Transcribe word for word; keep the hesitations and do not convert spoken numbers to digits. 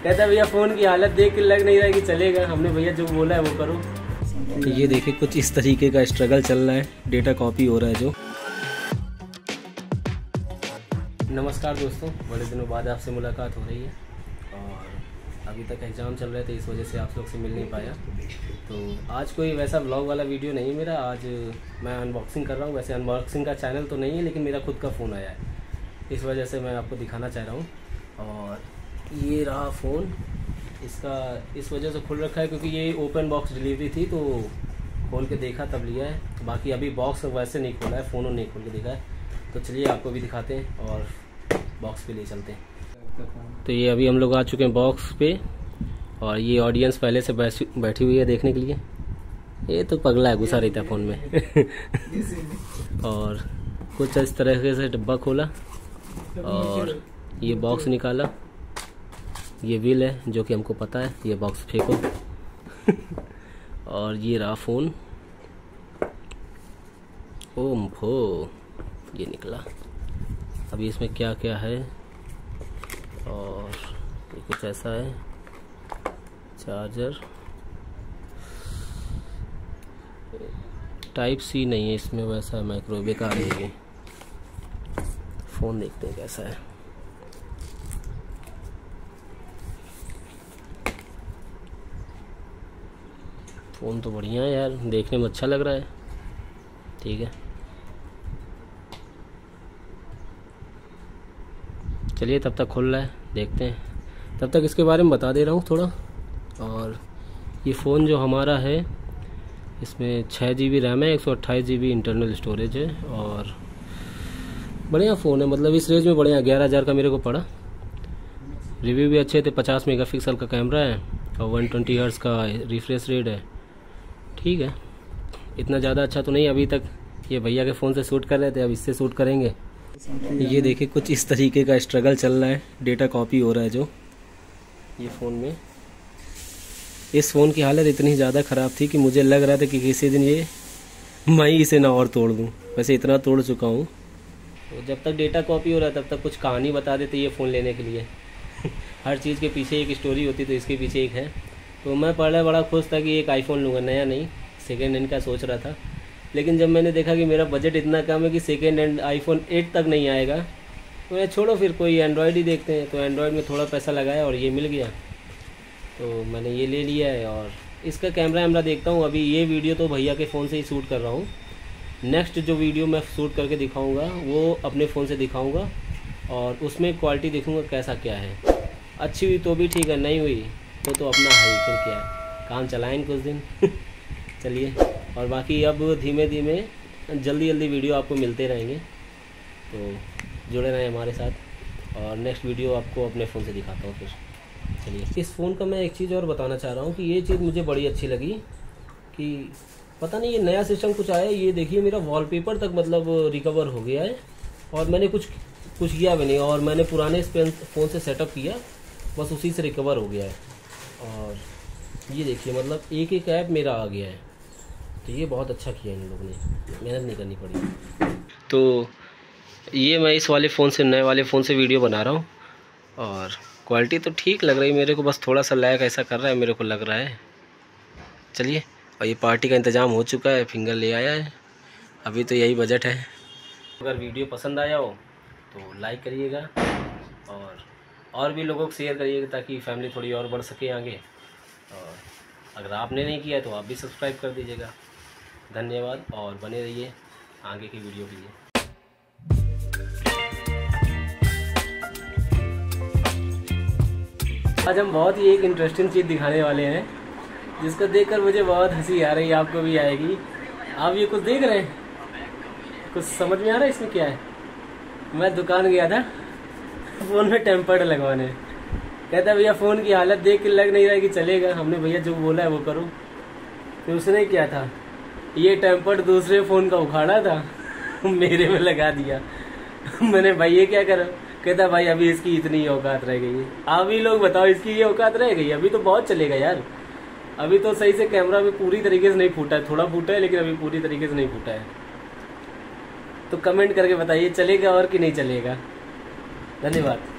कहता भैया फ़ोन की हालत देख के लग नहीं रहा है कि चलेगा। हमने भैया जो बोला है वो करो। ये देखिए कुछ इस तरीके का स्ट्रगल चल रहा है, डेटा कॉपी हो रहा है जो। नमस्कार दोस्तों, बड़े दिनों बाद आपसे मुलाकात हो रही है और अभी तक एग्ज़ाम चल रहे थे, इस वजह से आप लोग से मिल नहीं पाया। तो आज कोई वैसा व्लॉग वाला वीडियो नहीं मेरा, आज मैं अनबॉक्सिंग कर रहा हूँ। वैसे अनबॉक्सिंग का चैनल तो नहीं है, लेकिन मेरा खुद का फ़ोन आया है, इस वजह से मैं आपको दिखाना चाह रहा हूँ। और ये रहा फ़ोन, इसका इस वजह से खुल रखा है क्योंकि ये ओपन बॉक्स डिलीवरी थी, तो खोल के देखा तब लिया है। बाकी अभी बॉक्स वैसे नहीं खोला है, फ़ोन नहीं खोल के देखा है। तो चलिए आपको भी दिखाते हैं और बॉक्स पे ले चलते हैं। तो ये अभी हम लोग आ चुके हैं बॉक्स पे और ये ऑडियंस पहले से बैठी हुई है देखने के लिए। ये तो पगला है, घुसा रहता है फ़ोन में। और कुछ इस तरह से डब्बा खोला और ये बॉक्स निकाला। ये व्हील है जो कि हमको पता है, ये बॉक्स फेंको। और ये रहा फ़ोन। ओम फो, ये निकला। अभी इसमें क्या क्या है, और ये कुछ ऐसा है, चार्जर, टाइप सी नहीं है इसमें, वैसा माइक्रो, बेकार है ये। फ़ोन देखते हैं कैसा है। फ़ोन तो बढ़िया है यार, देखने में अच्छा लग रहा है। ठीक है, चलिए तब तक खुल रहा है, देखते हैं। तब तक इसके बारे में बता दे रहा हूँ थोड़ा। और ये फ़ोन जो हमारा है, इसमें छः जी बी रैम है, एक सौ अट्ठाईस जी बी इंटरनल स्टोरेज है और बढ़िया फ़ोन है। मतलब इस रेंज में बढ़िया, ग्यारह हज़ार का मेरे को पड़ा। रिव्यू भी अच्छे थे। पचास मेगापिक्सल का कैमरा है और वन ट्वेंटी हर्ट्ज़ का रिफ्रेश रेट है। ठीक है, इतना ज़्यादा अच्छा तो नहीं। अभी तक ये भैया के फ़ोन से शूट कर रहे थे, अब इससे शूट करेंगे। ये देखिए कुछ इस तरीके का स्ट्रगल चल रहा है, डेटा कॉपी हो रहा है जो ये फ़ोन में। इस फ़ोन की हालत इतनी ज़्यादा ख़राब थी कि मुझे लग रहा था कि किसी दिन ये मैं ही इसे ना और तोड़ दूँ। वैसे इतना तोड़ चुका हूँ। तो जब तक डेटा कॉपी हो रहा है तब तक कुछ कहानी बता देते ये फ़ोन लेने के लिए। हर चीज़ के पीछे एक स्टोरी होती, तो इसके पीछे एक है। तो मैं पहले बड़ा खुश था कि एक आईफोन लूँगा, नया नहीं, सेकेंड हैंड का सोच रहा था। लेकिन जब मैंने देखा कि मेरा बजट इतना कम है कि सेकेंड हैंड आईफोन एट तक नहीं आएगा, तो मैं छोड़ो फिर कोई एंड्रॉयड ही देखते हैं। तो एंड्रॉयड में थोड़ा पैसा लगाया और ये मिल गया, तो मैंने ये ले लिया है। और इसका कैमरा वैमरा देखता हूँ। अभी ये वीडियो तो भैया के फ़ोन से ही शूट कर रहा हूँ। नेक्स्ट जो वीडियो मैं शूट करके दिखाऊँगा वो अपने फ़ोन से दिखाऊँगा और उसमें क्वालिटी देखूँगा कैसा क्या है। अच्छी हुई तो भी ठीक है, नहीं हुई तो तो अपना है, फिर क्या है, काम चलाएँ कुछ दिन। चलिए, और बाकी अब धीमे धीमे जल्दी जल्दी वीडियो आपको मिलते रहेंगे, तो जुड़े रहें हमारे साथ। और नेक्स्ट वीडियो आपको अपने फ़ोन से दिखाता हूँ फिर। चलिए, इस फ़ोन का मैं एक चीज़ और बताना चाह रहा हूँ कि ये चीज़ मुझे बड़ी अच्छी लगी कि पता नहीं ये नया सिस्टम कुछ आया है। ये देखिए मेरा वॉलपेपर तक मतलब रिकवर हो गया है और मैंने कुछ कुछ किया भी नहीं, और मैंने पुराने फ़ोन से सेटअप किया, बस उसी से रिकवर हो गया है। और ये देखिए मतलब एक एक ऐप मेरा आ गया है, तो ये बहुत अच्छा किया इन लोगों ने, मेहनत नहीं करनी पड़ी। तो ये मैं इस वाले फ़ोन से, नए वाले फ़ोन से वीडियो बना रहा हूँ और क्वालिटी तो ठीक लग रही है मेरे को, बस थोड़ा सा लैग ऐसा कर रहा है मेरे को लग रहा है। चलिए, और ये पार्टी का इंतज़ाम हो चुका है, फिंगर ले आया है। अभी तो यही बजट है। अगर वीडियो पसंद आया हो तो लाइक करिएगा और और भी लोगों को शेयर करिएगा ताकि फैमिली थोड़ी और बढ़ सके आगे। और अगर आपने नहीं किया तो आप भी सब्सक्राइब कर दीजिएगा। धन्यवाद और बने रहिए आगे की वीडियो के लिए। आज हम बहुत ही एक इंटरेस्टिंग चीज़ दिखाने वाले हैं जिसको देखकर मुझे बहुत हंसी आ रही है, आपको भी आएगी। आप ये कुछ देख रहे हैं, कुछ समझ में आ रहा है इसमें क्या है? मैं दुकान गया था फ़ोन में टेम्पर्ड लगवाने। कहता भैया फ़ोन की हालत देख के लग नहीं रहा है कि चलेगा। हमने भैया जो बोला है वो करो। तो उसने क्या था, ये टेम्पर्ड दूसरे फ़ोन का उखाड़ा था, मेरे में लगा दिया। मैंने भाई ये क्या करो? कहता भाई अभी इसकी इतनी औकात रह गई है। आप ही लोग बताओ, इसकी ये औकात रह गई? अभी तो बहुत चलेगा यार। अभी तो सही से कैमरा भी पूरी तरीके से नहीं फूटा है, थोड़ा फूटा है लेकिन अभी पूरी तरीके से नहीं फूटा है। तो कमेंट करके बताइए चलेगा और कि नहीं चलेगा। धन्यवाद।